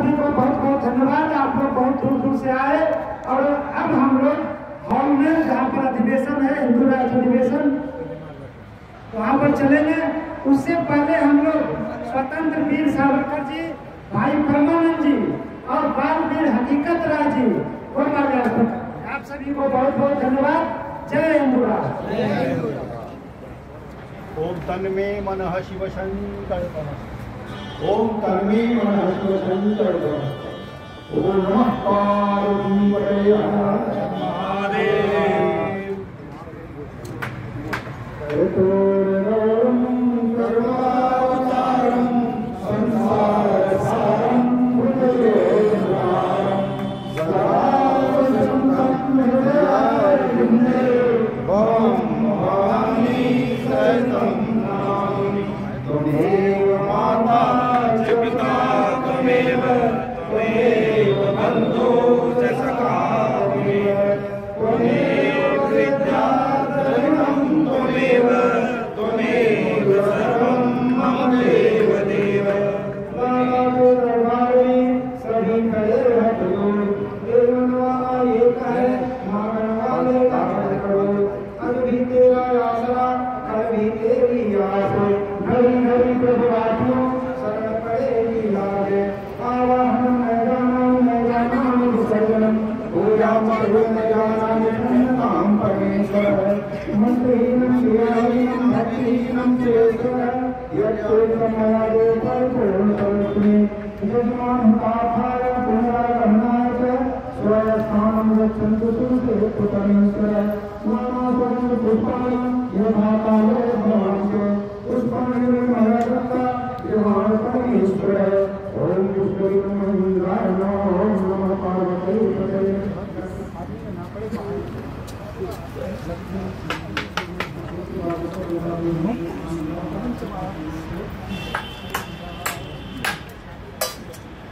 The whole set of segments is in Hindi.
सभी को बहुत बहुत धन्यवाद। आप लोग बहुत दूर दूर से आए और अब हम लोग हॉल में जहाँ पर अधिवेशन है, हिंदू राज्य अधिवेशन, वहाँ पर चलेंगे। उससे पहले हम लोग स्वतंत्र वीर सावरकर जी, भाई परमानंद जी और बाल वीर हकीकत राय जी को मार्गदर्शन। आप सभी को बहुत बहुत धन्यवाद। जय हिंदू राष्ट्र। ओम तन्मे मनः शिव शंकर। ओम तन्मे मनः शिव शंकर। ओम नमः पार्वती महादेव।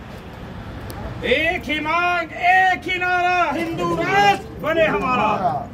एक ही मांग, एक ही नारा, हिंदू राष्ट्र बने हमारा।